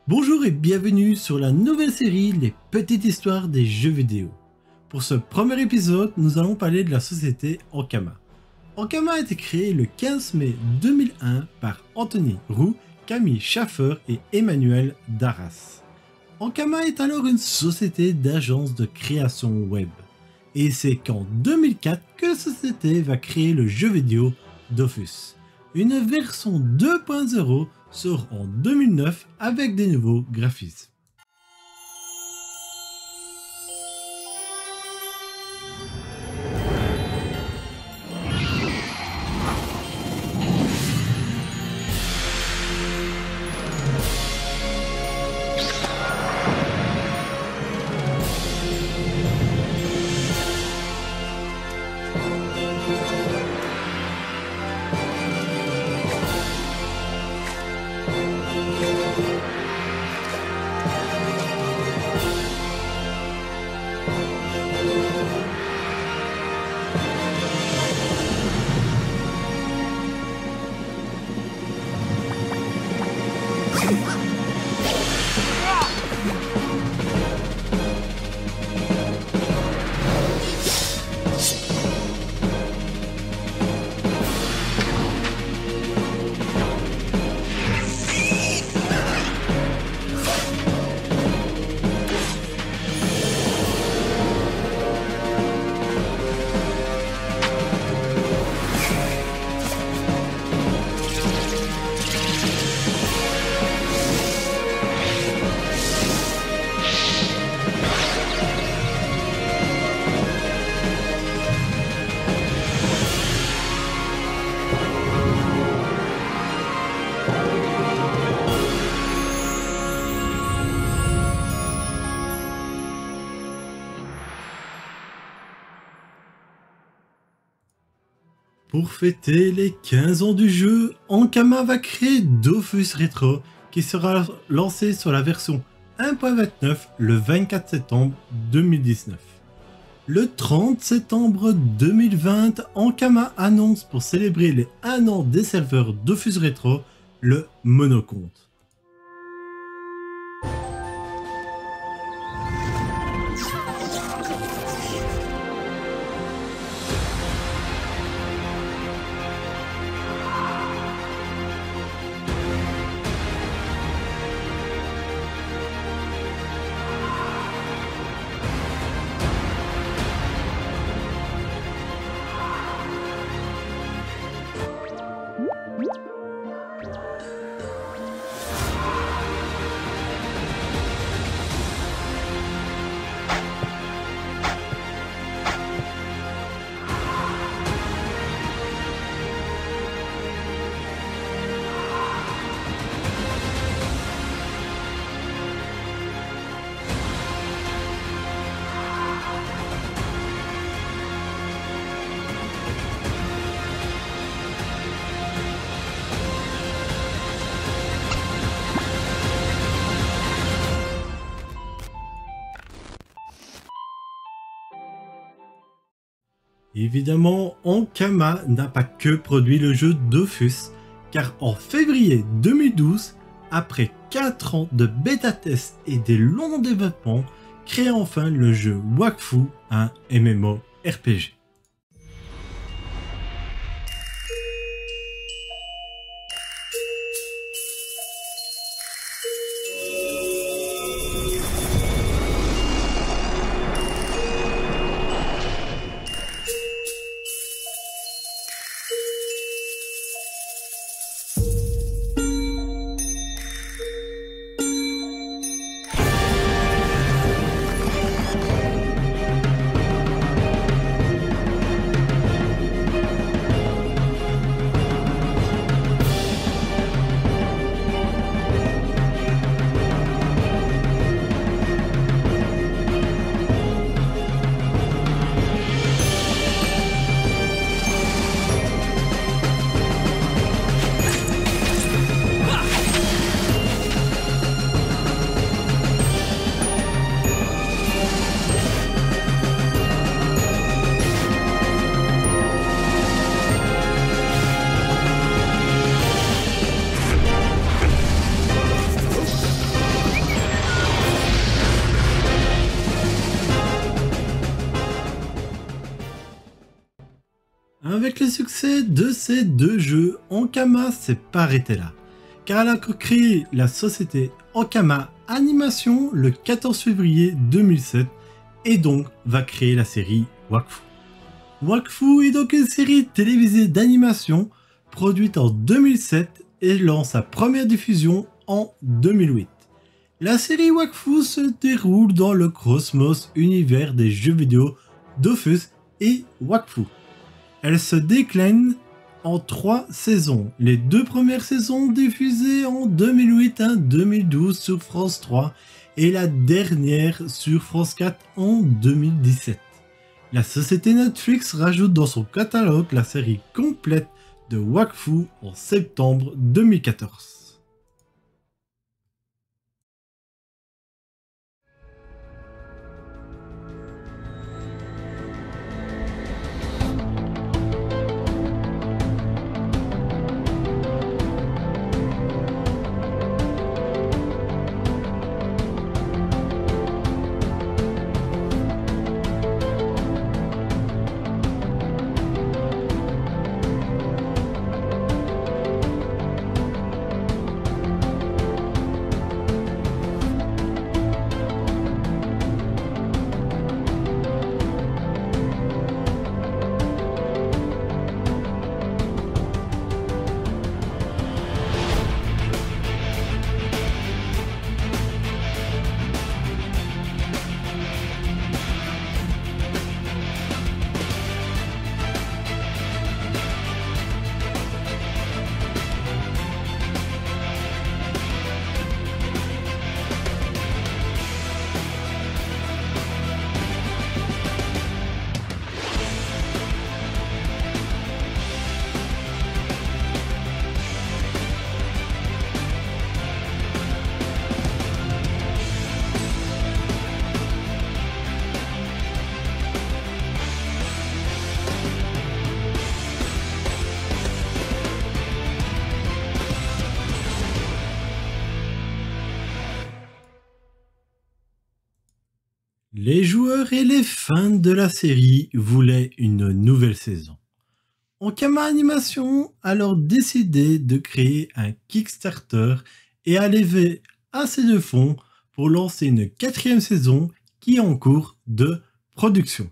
Bonjour et bienvenue sur la nouvelle série Les Petites Histoires des Jeux Vidéo. Pour ce premier épisode, nous allons parler de la société Ankama. Ankama a été créée le 15 mai 2001 par Anthony Roux, Camille Schaffer et Emmanuel Darras. Ankama est alors une société d'agence de création web. Et c'est qu'en 2004 que la société va créer le jeu vidéo Dofus. Une version 2.0 sort en 2009 avec des nouveaux graphismes. Pour fêter les 15 ans du jeu, Ankama va créer Dofus Retro qui sera lancé sur la version 1.29 le 24 septembre 2019. Le 30 septembre 2020, Ankama annonce pour célébrer les 1 an des serveurs Dofus Retro le Monocompte. Évidemment, Ankama n'a pas que produit le jeu Dofus, car en février 2012, après 4 ans de bêta-tests et des longs développements, crée enfin le jeu Wakfu, un MMORPG. Avec le succès de ces deux jeux, Ankama s'est pas arrêté là, car elle a créé la société Ankama Animation le 14 février 2007 et donc va créer la série Wakfu. Wakfu est donc une série télévisée d'animation produite en 2007 et lance sa première diffusion en 2008. La série Wakfu se déroule dans le cosmos univers des jeux vidéo Dofus et Wakfu. Elle se décline en 3 saisons. Les 2 premières saisons diffusées en 2008 à 2012 sur France 3 et la dernière sur France 4 en 2017. La société Netflix rajoute dans son catalogue la série complète de Wakfu en septembre 2014. Les joueurs et les fans de la série voulaient une nouvelle saison. Ankama Animation a alors décidé de créer un Kickstarter et a levé assez de fonds pour lancer une 4e saison qui est en cours de production.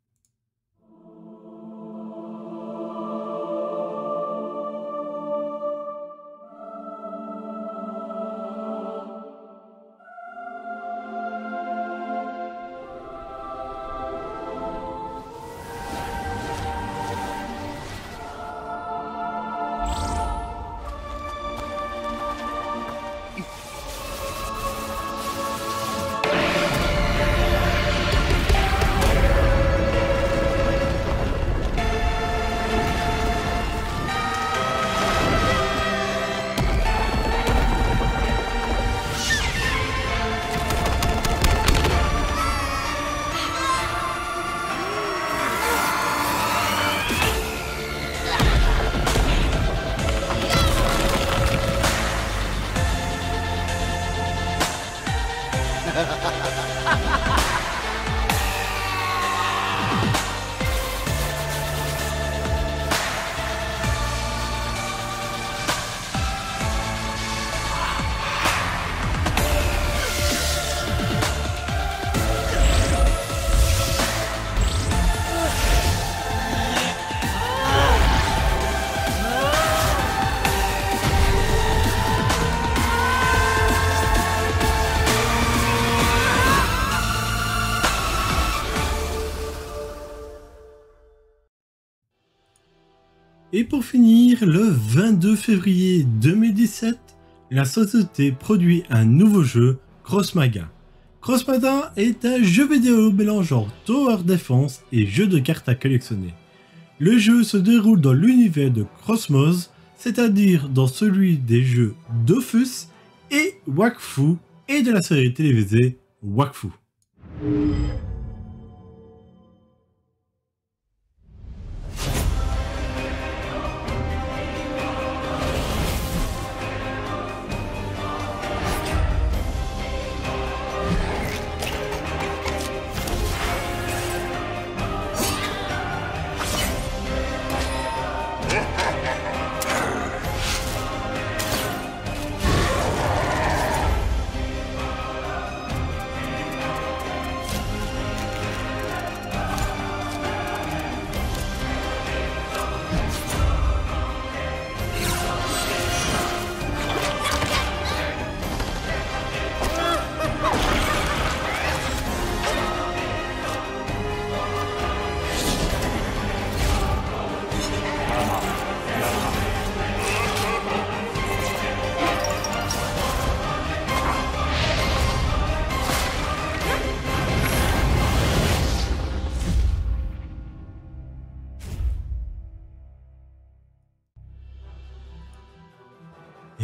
Et pour finir, le 22 février 2017, la société produit un nouveau jeu, Crossmaga. Crossmaga est un jeu vidéo mélangeant Tower Defense et jeu de cartes à collectionner. Le jeu se déroule dans l'univers de Cosmos, c'est-à-dire dans celui des jeux Dofus et Wakfu et de la série télévisée Wakfu.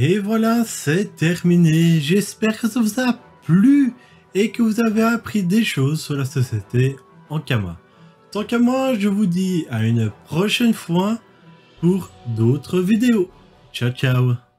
Et voilà, c'est terminé. J'espère que ça vous a plu et que vous avez appris des choses sur la société Ankama. Tant qu'à moi, je vous dis à une prochaine fois pour d'autres vidéos. Ciao ciao.